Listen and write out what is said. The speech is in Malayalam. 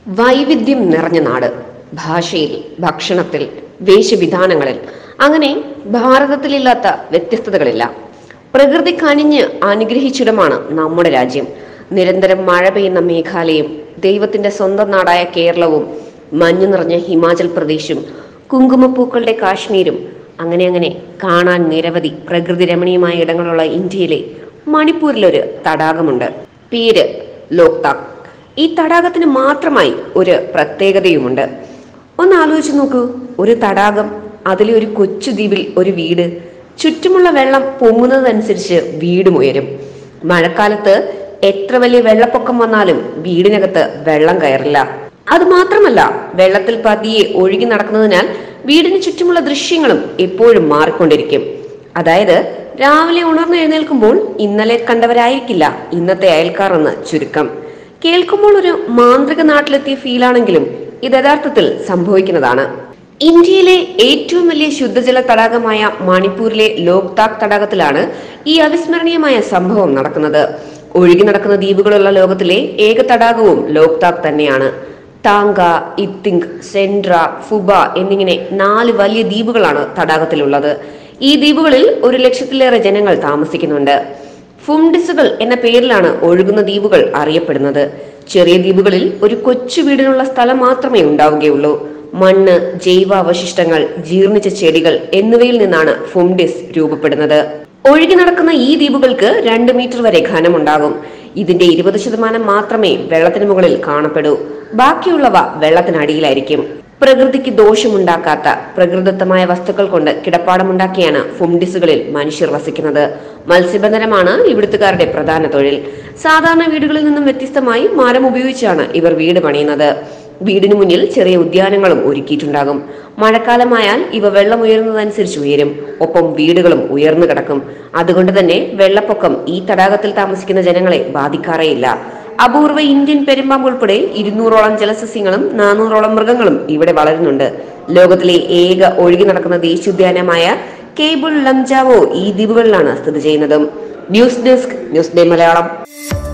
വൈവിധ്യം നിറഞ്ഞ നാട്. ഭാഷയിൽ, ഭക്ഷണത്തിൽ, വേഷവിധാനങ്ങളിൽ, അങ്ങനെ ഭാരതത്തിലില്ലാത്ത വ്യത്യസ്തതകളില്ല. പ്രകൃതി കനിഞ്ഞ് അനുഗ്രഹിച്ചിടമാണ് നമ്മുടെ രാജ്യം. നിരന്തരം മഴ പെയ്യുന്ന മേഘാലയം, ദൈവത്തിന്റെ സ്വന്തം നാടായ കേരളവും, മഞ്ഞു നിറഞ്ഞ ഹിമാചൽ പ്രദേശും, കുങ്കുമപ്പൂക്കളുടെ കാശ്മീരും, അങ്ങനെ കാണാൻ നിരവധി പ്രകൃതി രമണീയമായ ഇടങ്ങളുള്ള ഇന്ത്യയിലെ മണിപ്പൂരിലൊരു തടാകമുണ്ട്. പേര് ലോക്താക്. ഈ തടാകത്തിന് മാത്രമായി ഒരു പ്രത്യേകതയുമുണ്ട്. ഒന്ന് ആലോചിച്ച് നോക്കൂ, ഒരു തടാകം, അതിലെ ഒരു കൊച്ചു ദ്വീപിൽ ഒരു വീട്. ചുറ്റുമുള്ള വെള്ളം പൊങ്ങുന്നതനുസരിച്ച് വീടും ഉയരും. മഴക്കാലത്ത് എത്ര വലിയ വെള്ളപ്പൊക്കം വന്നാലും വീടിനകത്ത് വെള്ളം കയറില്ല. അതുമാത്രമല്ല, വെള്ളത്തിൽ പതിയെ ഒഴുകി നടക്കുന്നതിനാൽ വീടിന് ചുറ്റുമുള്ള ദൃശ്യങ്ങളും എപ്പോഴും മാറിക്കൊണ്ടിരിക്കും. അതായത് രാവിലെ ഉണർന്നെഴുന്നേൽക്കുമ്പോൾ ഇന്നലെ കണ്ടവരായിരിക്കില്ല ഇന്നത്തെ അയൽക്കാർ എന്ന് ചുരുക്കം. കേൾക്കുമ്പോൾ ഒരു മാന്ത്രിക നാട്ടിലെത്തിയ ഫീലാണെങ്കിലും ഇത് യഥാർത്ഥത്തിൽ സംഭവിക്കുന്നതാണ്. ഇന്ത്യയിലെ ഏറ്റവും വലിയ ശുദ്ധജല തടാകമായ മണിപ്പൂരിലെ ലോക്താക് തടാകത്തിലാണ് ഈ അവിസ്മരണീയമായ സംഭവം നടക്കുന്നത്. ഒഴുകി നടക്കുന്ന ദ്വീപുകളുള്ള ലോകത്തിലെ ഏക തടാകവും ലോക്താക് തന്നെയാണ്. താങ്ക, ഇത്തിങ്, സെൻഡ്ര, ഫുബ എന്നിങ്ങനെ 4 വലിയ ദ്വീപുകളാണ് തടാകത്തിലുള്ളത്. ഈ ദ്വീപുകളിൽ 1,00,000-ലേറെ ജനങ്ങൾ താമസിക്കുന്നുണ്ട്. ഫുംഡിസുകൾ എന്ന പേരിലാണ് ഒഴുകുന്ന ദ്വീപുകൾ അറിയപ്പെടുന്നത്. ചെറിയ ദ്വീപുകളിൽ ഒരു കൊച്ചു വീടിനുള്ള സ്ഥലം മാത്രമേ ഉണ്ടാവുകയുള്ളൂ. മണ്ണ്, ജൈവാവശിഷ്ടങ്ങൾ, ജീർണിച്ച ചെടികൾ എന്നിവയിൽ നിന്നാണ് ഫുംഡിസ് രൂപപ്പെടുന്നത്. ഒഴുകി നടക്കുന്ന ഈ ദ്വീപുകൾക്ക് 2 മീറ്റർ വരെ ഘനമുണ്ടാകും. ഇതിന്റെ 20% മാത്രമേ വെള്ളത്തിന് മുകളിൽ കാണപ്പെടൂ. ബാക്കിയുള്ളവ വെള്ളത്തിനടിയിലായിരിക്കും. പ്രകൃതിക്ക് ദോഷമുണ്ടാക്കാത്ത പ്രകൃതിദത്തമായ വസ്തുക്കൾ കൊണ്ട് കിടപ്പാടമുണ്ടാക്കിയാണ് ഫുംഡിസുകളിൽ മനുഷ്യർ വസിക്കുന്നത്. മത്സ്യബന്ധനമാണ് ഇവിടുത്തുകാരുടെ പ്രധാന തൊഴിൽ. സാധാരണ വീടുകളിൽ നിന്നും വ്യത്യസ്തമായി മരം ഉപയോഗിച്ചാണ് ഇവർ വീട് പണിയുന്നത്. വീടിനു മുന്നിൽ ചെറിയ ഉദ്യാനങ്ങളും ഒരുക്കിയിട്ടുണ്ടാകും. മഴക്കാലമായാൽ ഇവ വെള്ളം ഉയരുന്നതനുസരിച്ച് ഉയരും. ഒപ്പം വീടുകളും ഉയർന്നു കിടക്കും. അതുകൊണ്ട് തന്നെ വെള്ളപ്പൊക്കം ഈ തടാകത്തിൽ താമസിക്കുന്ന ജനങ്ങളെ ബാധിക്കാറേയില്ല. അപൂർവ ഇന്ത്യൻ പെരുമ്പാമ്പ് ഉൾപ്പെടെ 200ഓളം ജലസസ്യങ്ങളും 400ഓളം മൃഗങ്ങളും ഇവിടെ വളരുന്നുണ്ട്. ലോകത്തിലെ ഏക ഒഴുകി നടക്കുന്ന ദേശീയോദ്യാനമായ കേബിൾ ലംജാവോ ഈ ദ്വീപുകളിലാണ് സ്ഥിതി ചെയ്യുന്നത്. News desk, news day Malayalam.